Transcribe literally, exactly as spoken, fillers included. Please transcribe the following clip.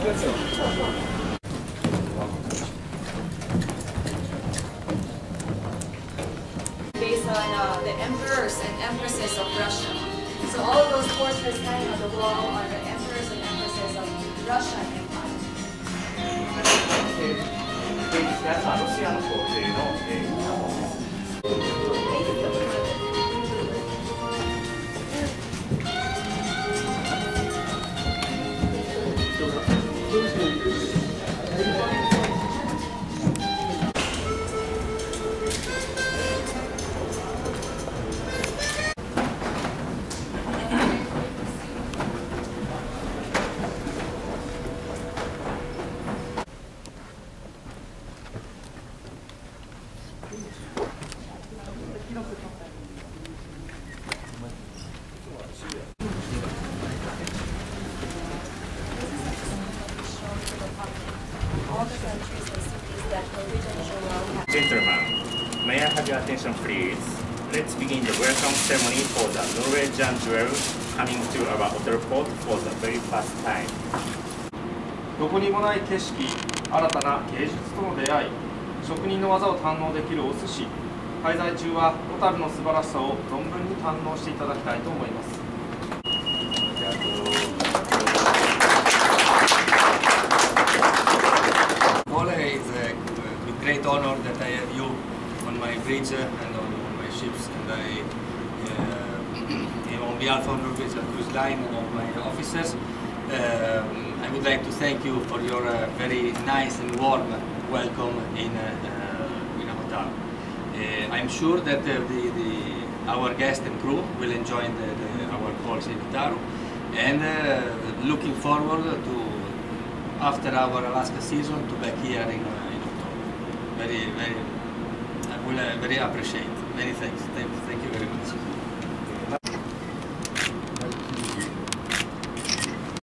Based on uh, the emperors and empresses of Russia. So all of those portraits hanging on the wall are the emperors and empresses of Russian Empire. 展示したやつはロシアの皇帝の映画です。Gentlemen, may I have your attention please? Let's begin the welcome ceremony for the Norwegian jewel coming to our hotel port for the very first time. どこにもない景色、新たな芸術との出会い、職人の技を堪能できるお寿司、滞在中は小樽の素晴らしさを存分に堪能していただきたいと思います。 Well, it's a great honor that I have you on my bridge and on, on my ships, and I, uh, on behalf of Norwegian Cruise Line and of my officers, uh, I would like to thank you for your uh, very nice and warm welcome in uh, in Otaru. Uh, I'm sure that uh, the, the, our guests and crew will enjoy the, the, our calls in Otaru, and uh, looking forward to, after our Alaska season, to back here in, uh, in October. Very, very, I will uh, very appreciate. Many thanks. Thank, thank you.